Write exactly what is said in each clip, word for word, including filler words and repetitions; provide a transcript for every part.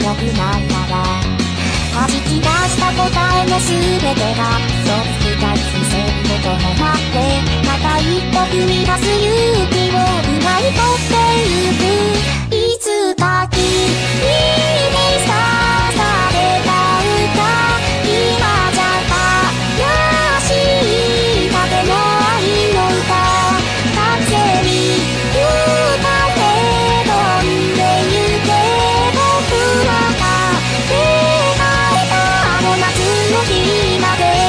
良くないなら弾き出した答えの全てが一つ二つ線ごともなってまた一歩踏み出す勇気を奪い取ってゆくいつか君に刺された歌今じゃ怪しいだけの愛の歌完全に歌って飛んでゆけ僕らが出会えたあの夏の日まで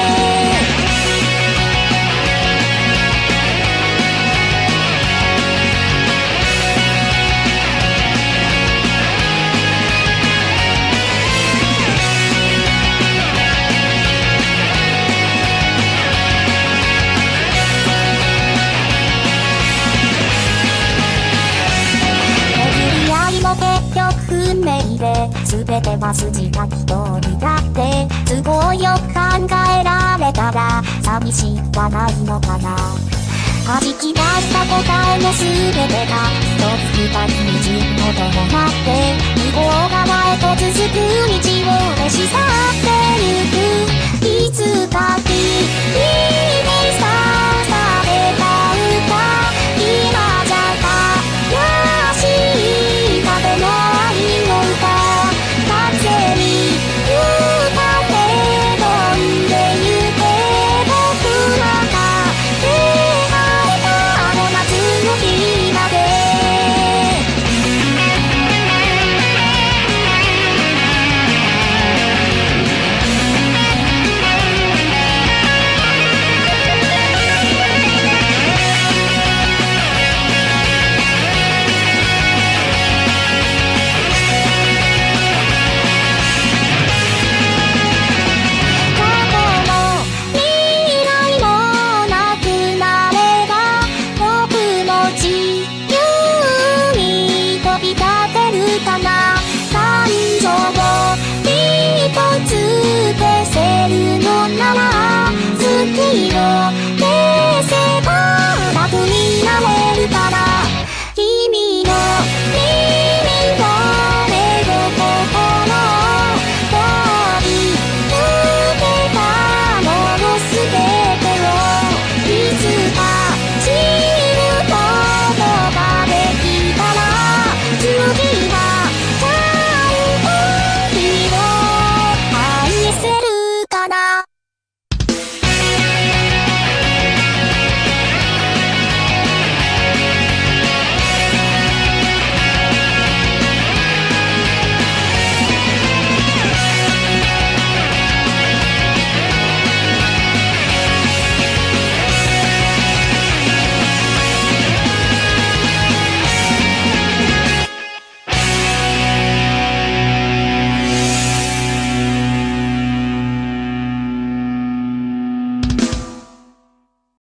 運命で全ては筋が一人だって都合よく考えられたら寂しくはないのかな弾き出した答えの全てが一つ二つにじゅうごともなって向こう側へと続く道を召し去